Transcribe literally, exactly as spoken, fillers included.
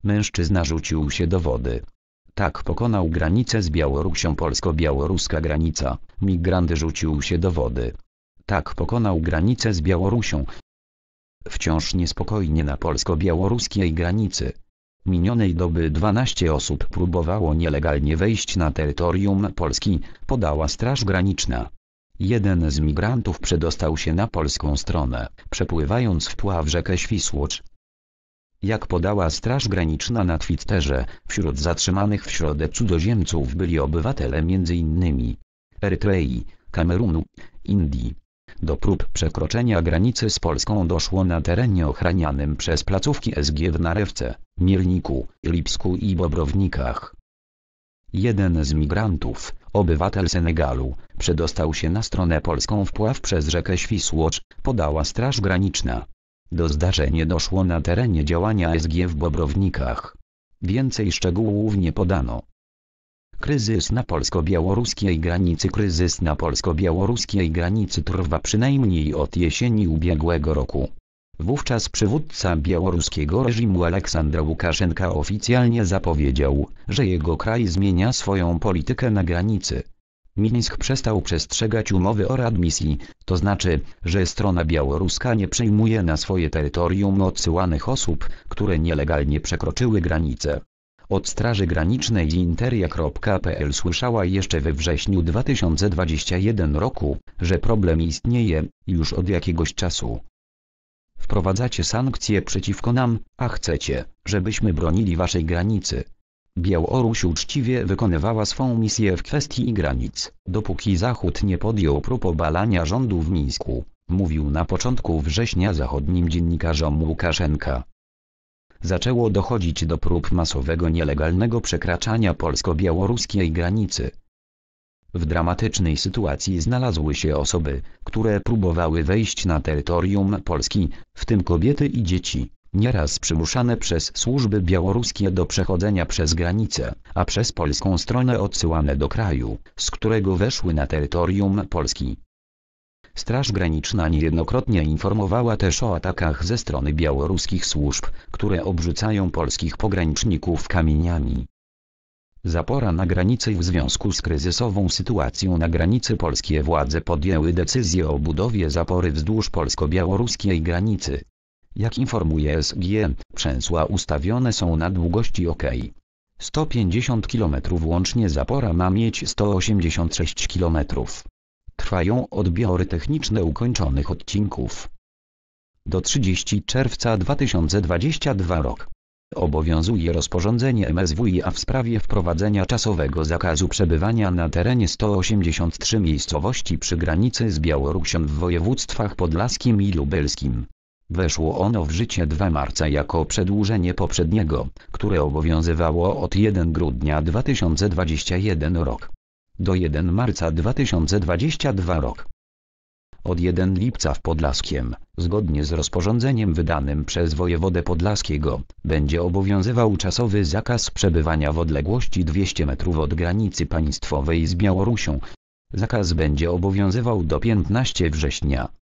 Mężczyzna rzucił się do wody. Tak pokonał granicę z Białorusią. Polsko-białoruska granica. Migrant rzucił się do wody. Tak pokonał granicę z Białorusią. Wciąż niespokojnie na polsko-białoruskiej granicy. Minionej doby dwanaście osób próbowało nielegalnie wejść na terytorium Polski, podała Straż Graniczna. Jeden z migrantów przedostał się na polską stronę, przepływając wpław rzekę Świsłocz. Jak podała Straż Graniczna na Twitterze, wśród zatrzymanych w środę cudzoziemców byli obywatele między innymi Erytrei, Kamerunu, Indii. Do prób przekroczenia granicy z Polską doszło na terenie ochranianym przez placówki S G w Narewce, Mielniku, Lipsku i Bobrownikach. Jeden z migrantów, obywatel Senegalu, przedostał się na stronę polską wpław przez rzekę Świsłocz, podała Straż Graniczna. Do zdarzenia doszło na terenie działania S G w Bobrownikach. Więcej szczegółów nie podano. Kryzys na polsko-białoruskiej granicy. Kryzys na polsko-białoruskiej granicy trwa przynajmniej od jesieni ubiegłego roku. Wówczas przywódca białoruskiego reżimu Aleksandr Łukaszenka oficjalnie zapowiedział, że jego kraj zmienia swoją politykę na granicy. Mińsk przestał przestrzegać umowy o readmisji, to znaczy, że strona białoruska nie przyjmuje na swoje terytorium odsyłanych osób, które nielegalnie przekroczyły granicę. Od Straży Granicznej z interia kropka p l słyszała jeszcze we wrześniu dwa tysiące dwudziestego pierwszego roku, że problem istnieje, już od jakiegoś czasu. Wprowadzacie sankcje przeciwko nam, a chcecie, żebyśmy bronili waszej granicy. Białoruś uczciwie wykonywała swą misję w kwestii granic, dopóki Zachód nie podjął prób obalania rządu w Mińsku, mówił na początku września zachodnim dziennikarzom Łukaszenka. Zaczęło dochodzić do prób masowego nielegalnego przekraczania polsko-białoruskiej granicy. W dramatycznej sytuacji znalazły się osoby, które próbowały wejść na terytorium Polski, w tym kobiety i dzieci, nieraz przymuszane przez służby białoruskie do przechodzenia przez granicę, a przez polską stronę odsyłane do kraju, z którego weszły na terytorium Polski. Straż Graniczna niejednokrotnie informowała też o atakach ze strony białoruskich służb, które obrzucają polskich pograniczników kamieniami. Zapora na granicy. W związku z kryzysową sytuacją na granicy polskie władze podjęły decyzję o budowie zapory wzdłuż polsko-białoruskiej granicy. Jak informuje S G, przęsła ustawione są na długości ok. sto pięćdziesiąt kilometrów. Łącznie zapora ma mieć sto osiemdziesiąt sześć kilometrów. Trwają odbiory techniczne ukończonych odcinków. Do trzydziestego czerwca dwa tysiące dwudziestego drugiego roku. Obowiązuje rozporządzenie M S W i A w sprawie wprowadzenia czasowego zakazu przebywania na terenie sto osiemdziesiąt trzy miejscowości przy granicy z Białorusią w województwach podlaskim i lubelskim. Weszło ono w życie dwa marca jako przedłużenie poprzedniego, które obowiązywało od pierwszego grudnia dwa tysiące dwudziestego pierwszego roku. Do pierwszego marca dwa tysiące dwudziestego drugiego roku. Od pierwszego lipca w Podlaskiem, zgodnie z rozporządzeniem wydanym przez wojewodę podlaskiego, będzie obowiązywał czasowy zakaz przebywania w odległości dwieście metrów od granicy państwowej z Białorusią. Zakaz będzie obowiązywał do piętnastego września.